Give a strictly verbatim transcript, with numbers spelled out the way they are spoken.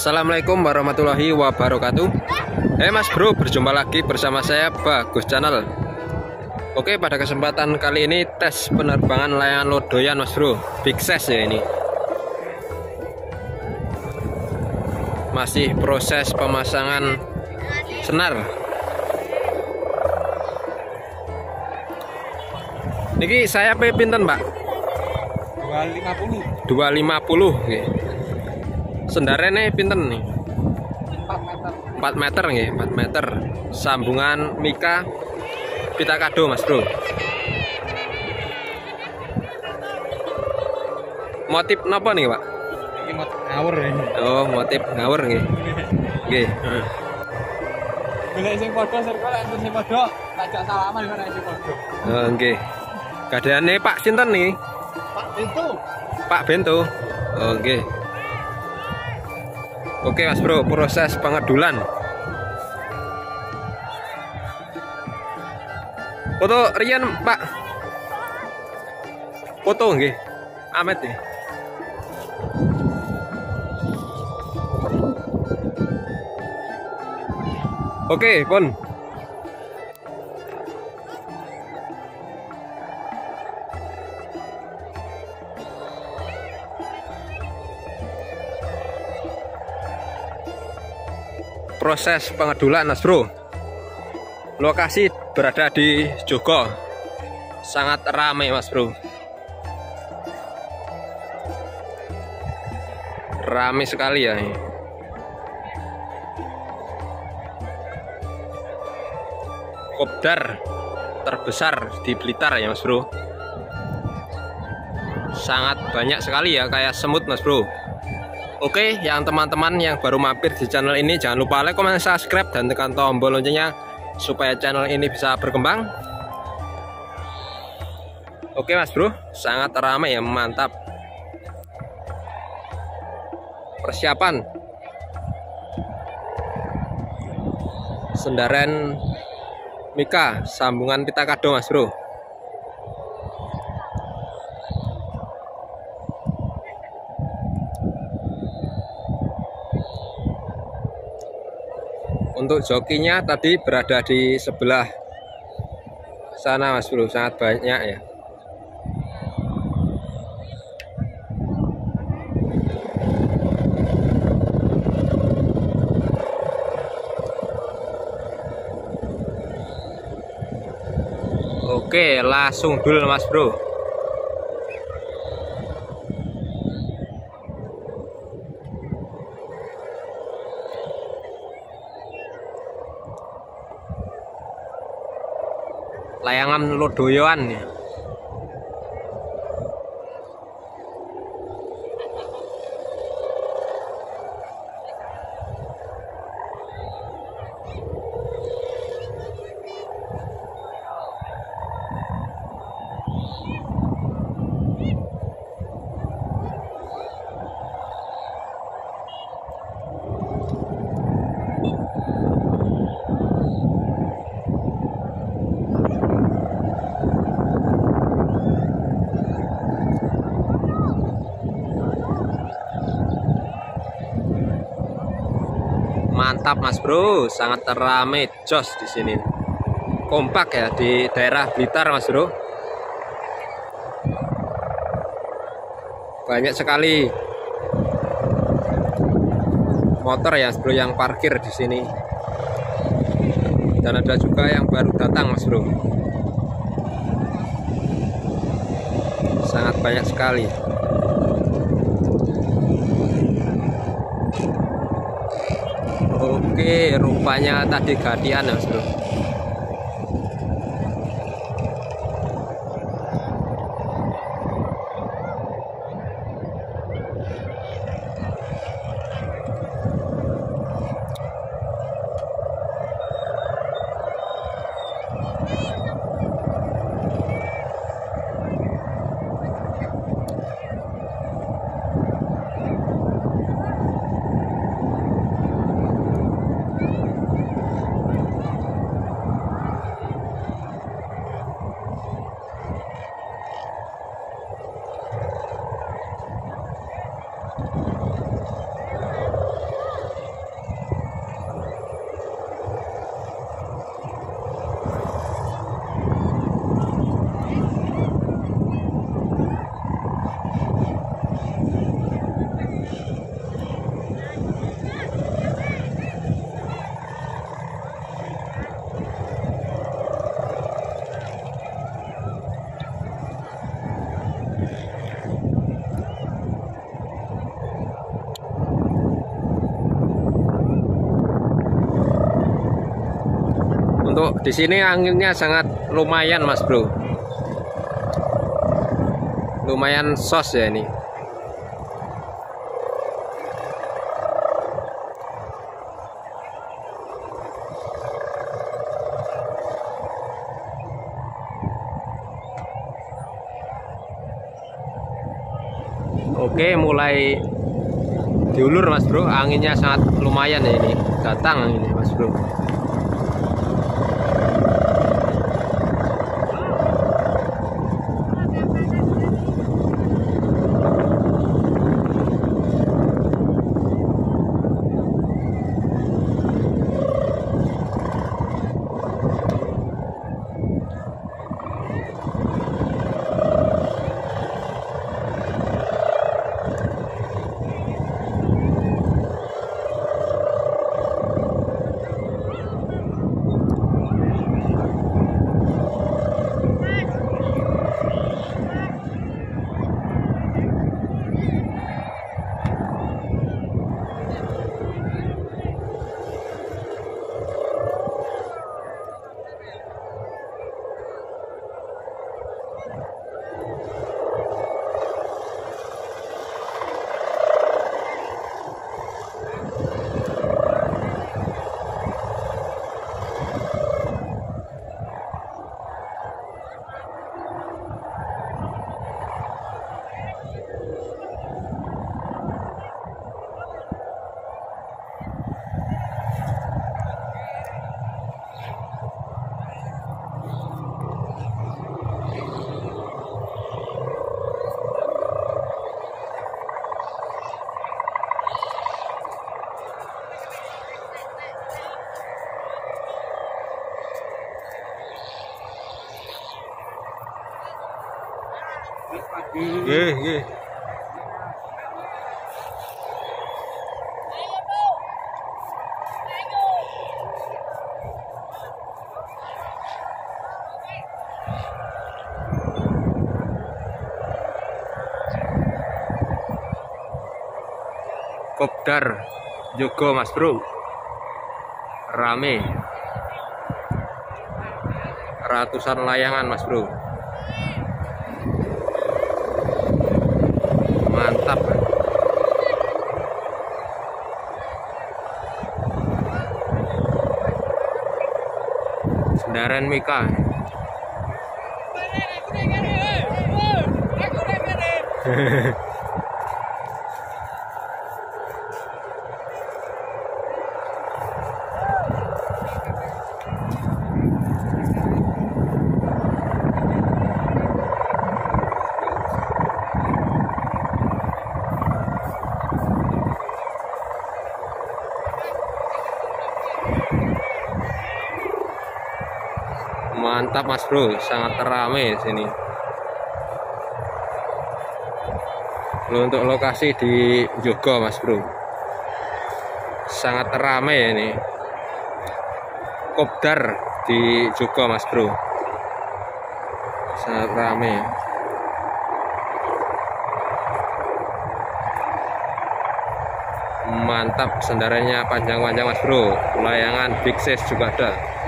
Assalamualaikum warahmatullahi wabarakatuh. Eh mas bro, berjumpa lagi bersama saya Bagus Channel. Oke, pada kesempatan kali ini tes penerbangan layangan lodoyan mas bro, big size ya ini. Masih proses pemasangan senar. Niki saya pe pinten mbak? dua lima puluh. dua lima puluh nggih. Sendarene pinten nih? empat meter. empat meter nggih, empat meter. Sambungan mika pita kado mas bro. Motif napa nih pak? Ini motif ngawur ya. Oh, motif ngawur nggih. Nggih. Bila sing padha circle enten sing padha tajak salaman karo sing padha. Oh nggih. Gadane Pak sinten nih? Pak Bento. Pak Bento. Oh nggih. Oke mas bro, proses pengedulan. Foto Rian pak. Foto nggih. Amet nih. Oke pun. Proses pengedulan mas bro. Lokasi berada di Jogo, sangat ramai mas bro, ramai sekali ya. Kopdar terbesar di Blitar ya mas bro, sangat banyak sekali ya, kayak semut mas bro. Oke, yang teman-teman yang baru mampir di channel ini jangan lupa like, comment, subscribe, dan tekan tombol loncengnya supaya channel ini bisa berkembang. Oke mas bro, sangat ramai ya, mantap. Persiapan sendaran mika sambungan pita kado mas bro. Untuk jokinya tadi berada di sebelah sana mas bro, sangat banyak ya. Oke, langsung dulu mas bro. Layangan lodoyan ya. Mantap mas bro, sangat ramai jos di sini. Kompak ya di daerah Blitar mas bro. Banyak sekali motor ya mas bro yang parkir di sini. Dan ada juga yang baru datang mas bro. Sangat banyak sekali. Oke, rupanya tadi gantian ya mas bro. Di sini anginnya sangat lumayan Mas Bro. Lumayan sos ya ini. Oke, mulai diulur Mas Bro, anginnya sangat lumayan ya ini, datang ini Mas Bro. Nggih, nggih. Kopdar juga Mas Bro, rame, ratusan layangan Mas Bro, mantap. Sendaran Mika. Mantap Mas Bro, sangat ramai sini. Untuk lokasi di Jogo Mas Bro, sangat ramai ini. Kopdar di Jogo Mas Bro, sangat ramai. Mantap, sendarannya panjang-panjang Mas Bro, layangan big size juga ada.